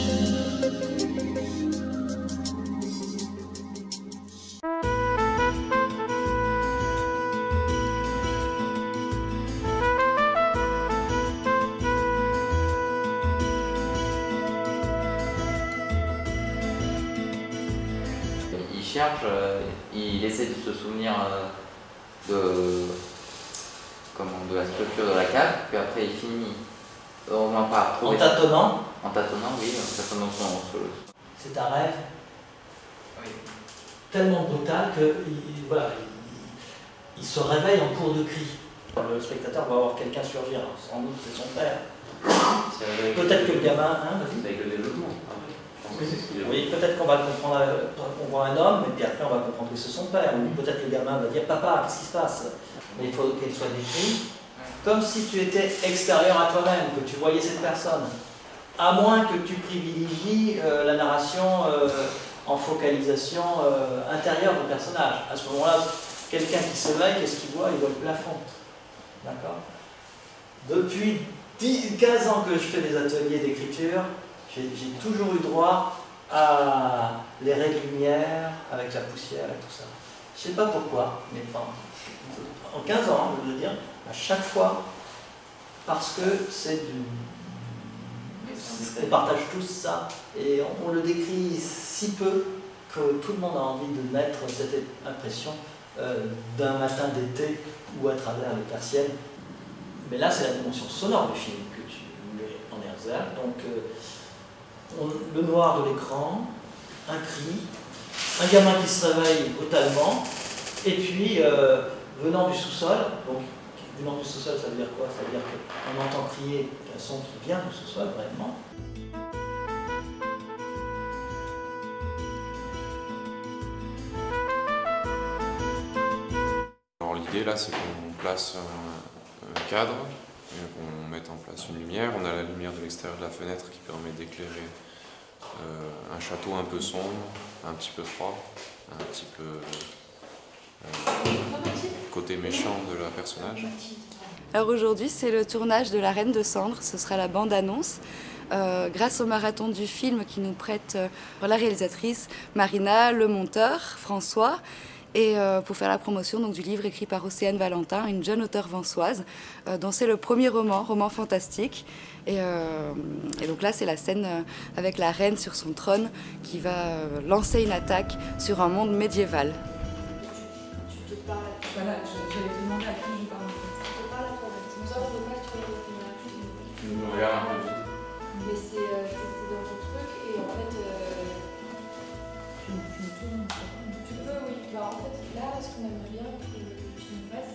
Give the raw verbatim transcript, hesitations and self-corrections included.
Il cherche, euh, il essaie de se souvenir euh, de, comment, de la structure de la cave, puis après il finit, au moins par En tâtonnant. En tâtonnant, oui, en tâtonnant son... C'est un rêve Oui. tellement brutal que il, voilà, il, il se réveille en cours de cri. Le spectateur va voir quelqu'un surgir, alors, sans doute c'est son père. Peut-être que le gamin... Hein, c'est avec le développement. Oui, peut-être qu'on va comprendre, on voit un homme, et puis après on va comprendre que c'est son père. Ou peut-être le gamin va dire « Papa, qu'est-ce qui se passe ?» Mais il faut qu'elle soit décrite comme si tu étais extérieur à toi-même, que tu voyais cette personne. À moins que tu privilégies euh, la narration euh, en focalisation euh, intérieure du personnage. À ce moment-là, quelqu'un qui s'éveille, qu'est-ce qu'il voit? Il voit le plafond. D'accord? Depuis dix, quinze ans que je fais des ateliers d'écriture, j'ai toujours eu droit à les raies de lumière, avec la poussière et tout ça. Je ne sais pas pourquoi, mais enfin, en quinze ans, je veux dire, à chaque fois, parce que c'est du... On partage tous ça, et on, on le décrit si peu que tout le monde a envie de mettre cette impression euh, d'un matin d'été ou à travers les persiennes. Mais là, c'est la dimension sonore du film que tu mets en exergue. Donc, euh, on, le noir de l'écran, un cri, un gamin qui se réveille brutalement, et puis, euh, venant du sous-sol, donc venant du sous-sol, ça veut dire quoi? Ça veut dire qu'on entend crier un son qui vient du sous-sol, vraiment. Alors l'idée là, c'est qu'on place un, un cadre, qu'on mette en place une lumière. On a la lumière de l'extérieur de la fenêtre qui permet d'éclairer euh, un château un peu sombre, un petit peu froid, un petit peu euh, côté méchant de la personnage. Alors aujourd'hui, c'est le tournage de La Reine de Cendres, ce sera la bande-annonce. Euh, grâce au marathon du film qui nous prête euh, la réalisatrice Marina, le monteur François, et euh, pour faire la promotion donc, du livre écrit par Océane Valentin, une jeune auteure vansoise, euh, dont c'est le premier roman, roman fantastique. Et, euh, et donc là, c'est la scène euh, avec la reine sur son trône qui va euh, lancer une attaque sur un monde médiéval. Tu te parles. Voilà, j'allais te demander à qui je parle en fait. Tu te parles à toi-même. C'est pour ça qu'on ne veut pas que tu regardes la caméra. Tu me regardes un peu. Mais c'est euh, dans ton truc et en fait. Euh... Tu me tournes. Tu peux, oui. Bah, en fait, là, ce qu'on aimerait bien que tu nous fasses,